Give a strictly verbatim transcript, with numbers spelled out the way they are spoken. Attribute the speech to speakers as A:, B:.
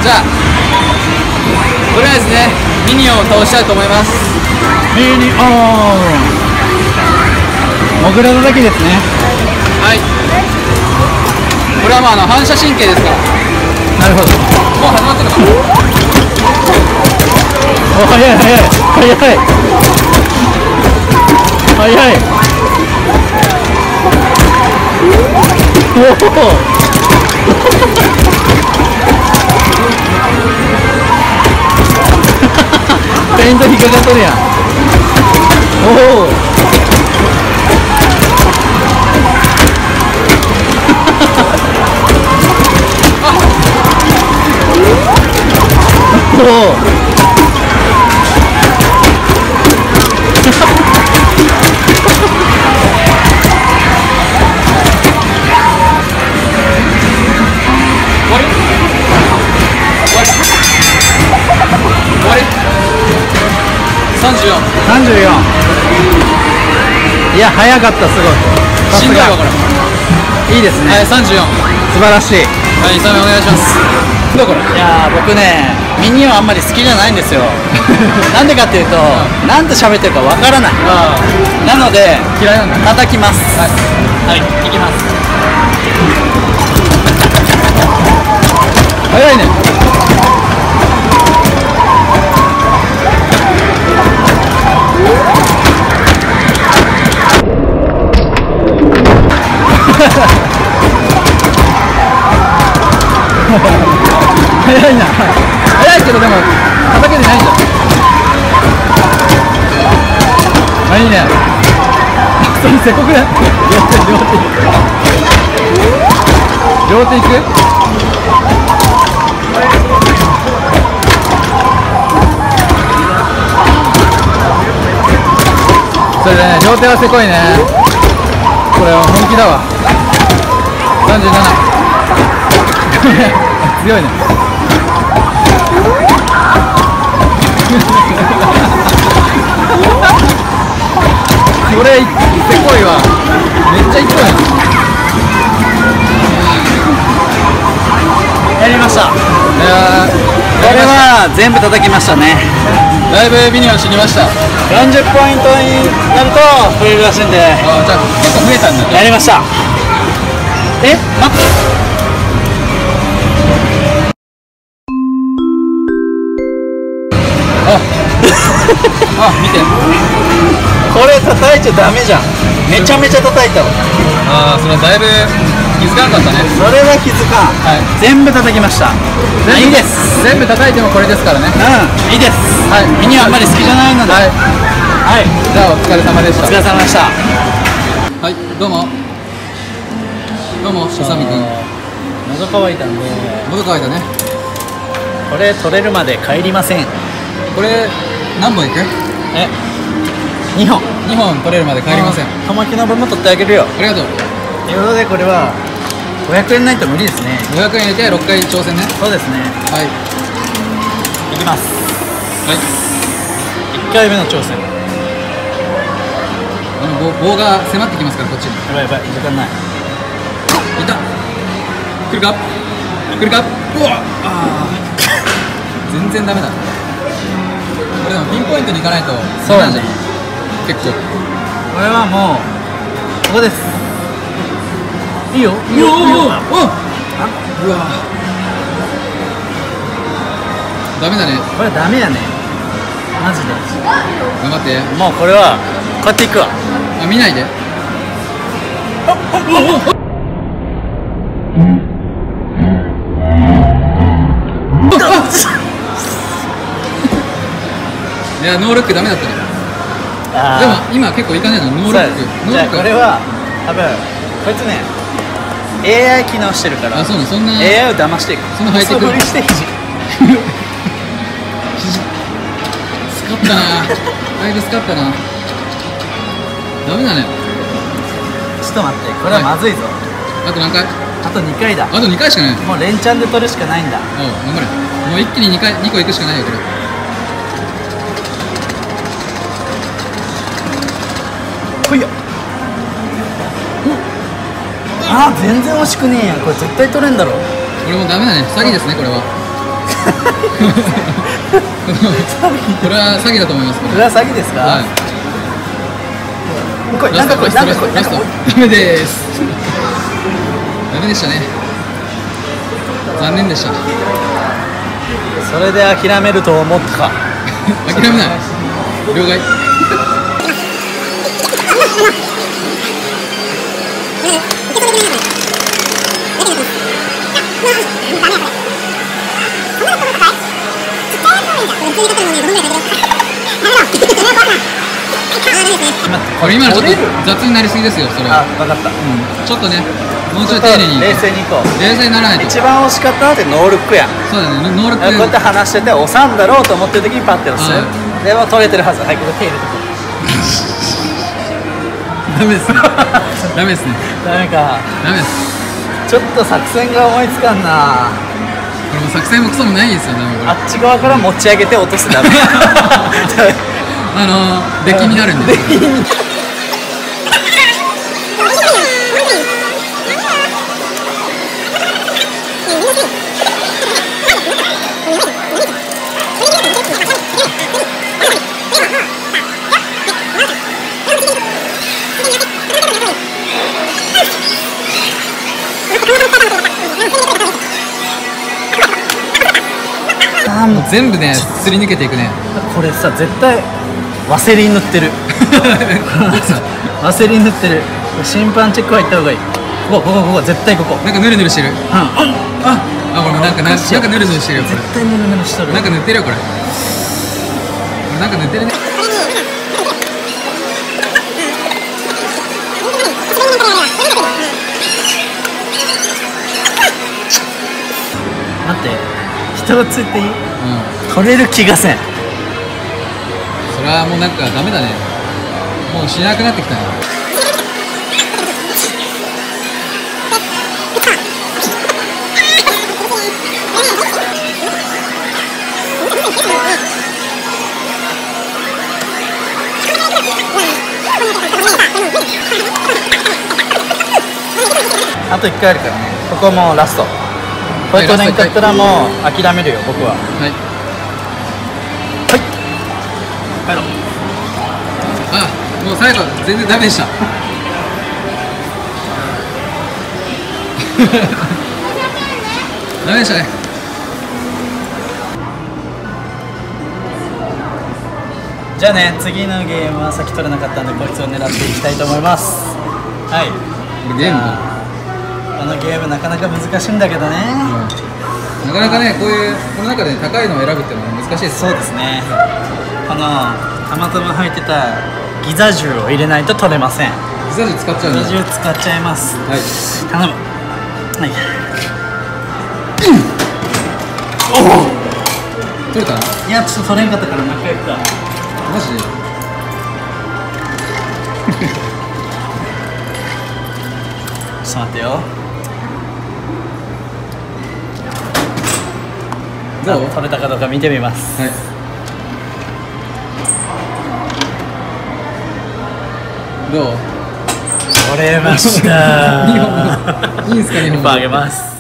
A: じゃあとりあえずねミニオンを倒したいと思います。
B: ミニオンモグラのだけですね。
A: はい、これはまああの反射神経ですから。
B: なるほど。
A: もう始まってるのかな。
B: お、早い早い早い早い。おおペイント引っかかっとるやん。おおおお
A: さんじゅうよん。
B: さんじゅうよん。いや早かった、すごい。
A: しんどいわこれ。
B: いいですね。
A: はい、さんじゅうよん。
B: 素晴らしい。
A: はい、さんめお願いします。どうこれ。
B: いやー僕ねミニオンあんまり好きじゃないんですよ。なんでかっていうと、なんて喋ってるかわからない。なので
A: 嫌いなんだ。
B: 叩きます。
A: はい、
B: はい、いきます。早いね。早いな。早いけどでも叩けてないじゃん。あ、いいね。それせこくない？両手両手両手いく？それね、両手はせこいね。これは本気だわ。さんじゅうなな。強いね。これせこいわ。めっちゃいっこいな。やりました。いやこれは全部叩きましたね。
A: だいぶミニオン死にました。
B: よんじゅうポイントになると増えるらしいんで。
A: あ、じゃあ結構増えたんだね。
B: やりました。え、待って。
A: あ、見て。
B: これ叩いちゃダメじゃん。めちゃめちゃ叩いたわ。
A: ああ、それだいぶ気づかなかったね。
B: それは気づかん。はい、全部叩きました。いいです。
A: 全部叩いてもこれですからね。
B: うん、いいです。はい、ミニはあんまり好きじゃないので。はい、はい、
A: じゃあお疲れ様でした。
B: お疲れ様でした。
A: はい、どうもどうも、宇佐美くん。
B: 喉乾いたんで
A: 喉乾いたね。
B: これ取れるまで帰りません。
A: これ何本いく？
B: え、にほん。
A: にほん取れるまで帰りません。
B: 玉木の分も取ってあげるよ。
A: ありがとう。
B: ということでこれはごひゃくえんないと無理ですね。
A: ごひゃくえん入れてろっかい挑戦ね。
B: そうですね。
A: はい、
B: いきます。
A: はい、
B: いっかいめの挑戦。
A: あの棒、棒が迫ってきますからこっちに。
B: やばいやばい、時間ない。
A: いた。来るか来るか。うわあー全然ダメだ。これでもピンポイントにいかないと
B: そうなんじゃん。
A: 結構
B: これはもうここです。いいよいいよいいよ。
A: うわダメだね。
B: これダメやねマジで。
A: 頑張って。
B: もうこれはこうやっていくわ。
A: あ、見ないで。いや、ノールックダメだったね。でも今結構いい感じなの。ノールック。ノールック。
B: じゃあこれは多分こいつね エーアイ 機能してるから。
A: あ、そうなの。そんな
B: エーアイ を騙していく。
A: そんなハイテク。
B: 素振りして肘
A: スカったな。だいぶスカったな。ダメだね。
B: ちょっと待って、これはまずいぞ。
A: あと何回？
B: あとにかいだ。
A: あとにかいしかない。
B: もう連チャンで取るしかないんだ。
A: おう、頑張れ。もう一気ににかい、にこいくしかないよこれ。
B: ほいよ。あー、全然惜しくねえやん。これ絶対取れんだろ。
A: これもダメだね。詐欺ですねこれは。 これは詐欺だと思います。こ
B: これは詐欺ですか？
A: はい。
B: これなんかこれなんかこれなんかこれ
A: ダメです。ダメでしたね。残念でした。
B: それで諦めると思ったか。
A: 諦めない。了解。これ今のちょっと雑になりすぎですよ。それは。
B: あ、分かった。
A: うん。ちょっとね、もうちょい丁寧に。
B: 冷静にいこう。
A: 冷静にならないと。
B: 一番惜しかったのってノールックやん。
A: そうだね。ノールック。
B: こうやって話してて押さんだろうと思ってる時にパッて押す。でも取れてるはず。はい、これ手入れてこう。
A: ダメですね。ダメですね。
B: ダメか。
A: ダメです。
B: ちょっと作戦が思いつかんな。
A: これも作戦もクソもないですよね。
B: あっち側から持ち上げて落とすダメ。
A: あのー、出来になるんですよ。もう全部ね、すり抜けていくね。
B: これさ、絶対ワセリン塗ってる。ワセリン塗ってる。審判チェック入った方がいい。ここここここ絶対ここ。
A: なんかヌルヌルしてる。うん。あ、あ、これなんかなんかヌルヌルしてるよ。これ
B: 絶対ヌルヌルしとる。
A: なんか塗ってるよこれ。これなんか塗ってるね。
B: 待って、人をついていい？
A: うん。
B: 取れる気がせん。
A: それはもうなんかダメだね。もうしなくなってきたね。
B: あといっかいあるからね。ここもうラスト。これ取れんかったらもう諦めるよ、僕は。はい。はい。帰ろう。
A: あ、もう最後全然ダメでした。ダメでしたね。
B: じゃあね、次のゲームは先取れなかったんでこいつを狙っていきたいと思います。はい。
A: ゲームか。
B: このゲームなかなか難しいんだけどね、
A: うん、なかなかね、こういうこの中で高いのを選ぶっていうのは難しいです。
B: そうですね。このたまたま入ってたギザ銃を入れないと取れません。
A: ギザ銃使っちゃうんだ。
B: ギザ銃使っちゃいます。はい、頼む。はい。おお、
A: 取れた？
B: いや、ちょっと取れんかったからもう一回やった。
A: マジで？
B: ちょっと待ってよ。どう？取れたかどうか見てみます。はい。
A: どう？
B: 取れました。
A: いいんすか、にほん。
B: あげます。